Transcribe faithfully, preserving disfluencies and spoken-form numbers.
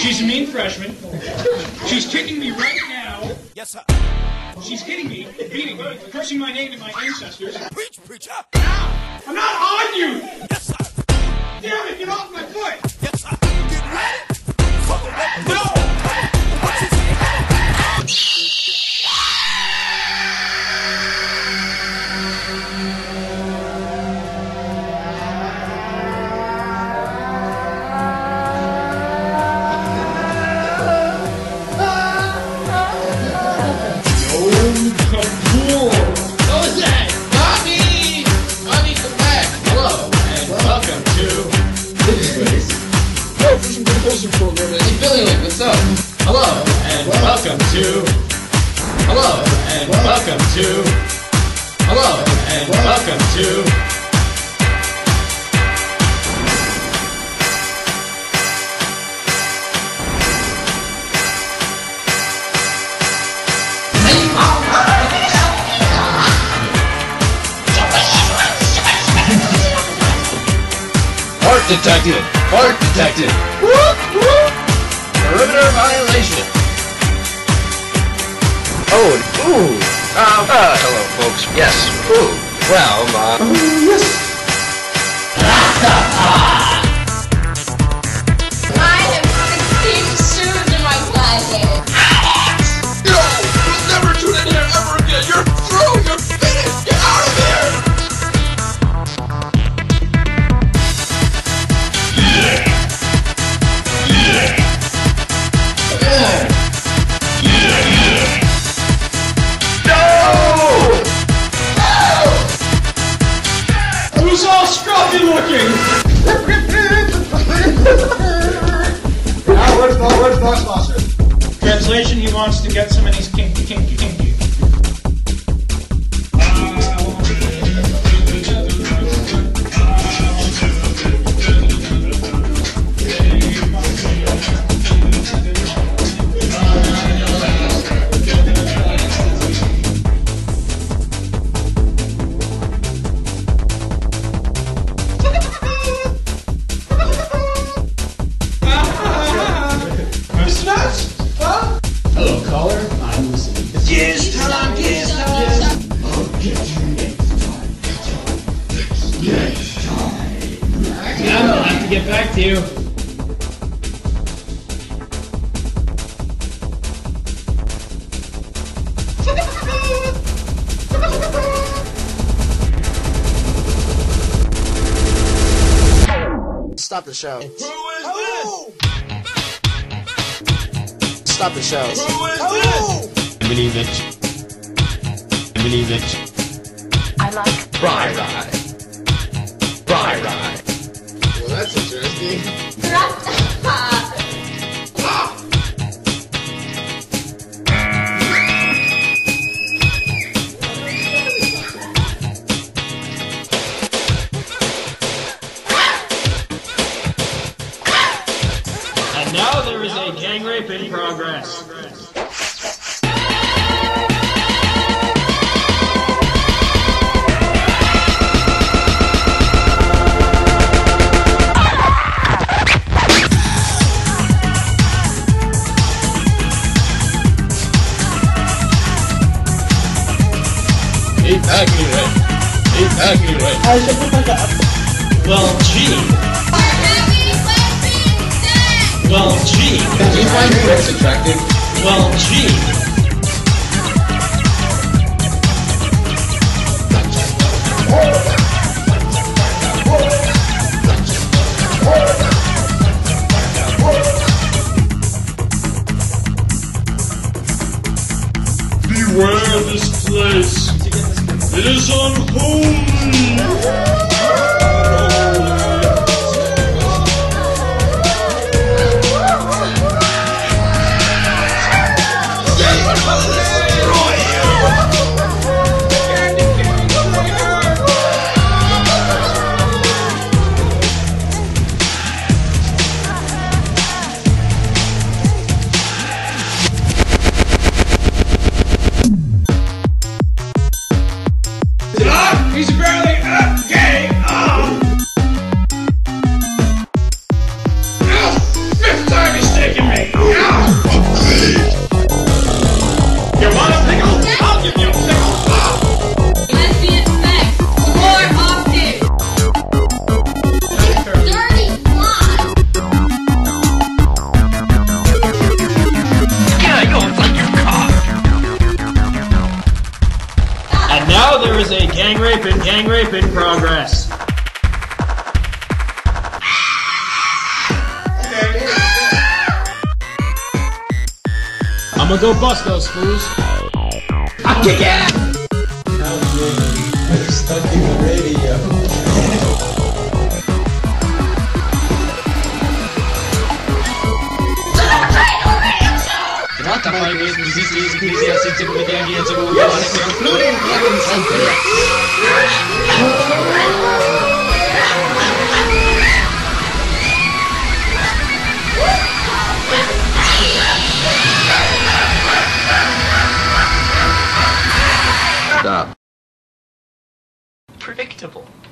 She's a mean freshman. She's kicking me right now. Yes, sir. She's hitting me, beating me, cursing my name and my ancestors. Preach, preacher. I'm not on you! Yes, sir. Damn it, get off my foot! Yes, sir. Get ready for the revolution. No! What you say? What's up? Hello and welcome to. Hello and welcome to. Hello and welcome to. Fart detected! Fart detected! Whoop, whoop. Perimeter violation! Oh, ooh! Uh, uh, hello, folks. Yes, ooh. Well, uh... Uh, yes! I have sixteen shoes in my closet. No! You'll never tune in here ever again! You're through! You're finished! Get out of here! Who's all scruffy looking? Now, where's Bo- where's Bossmaster? Translation, he wants to get some and he's kinky, kinky, kinky. Hello, caller. I'm listening. Yes, time, yes, time. I'll get you next time. Next time. Yeah, I'll have to get back to you. Stop the show. Who is this? Stop the show. Who is this? Believe it. Believe it. I like Rye, rye. Rye, rye. Well, that's interesting. And now there is a gang rape in progress. Accurate. Accurate. Well, gee. Well, gee. Do you find Chris attractive? Well, gee. Beware this place. It is unholy. He's barely uh, gay. is a gang rape and gang rape in progress. I'm gonna go bust those fools. I'll kick it! We're stuck in the radio. Tratta poi questi siti ecclesiastici come te anche se vuoi fare including heaven something. Stop. Predictable.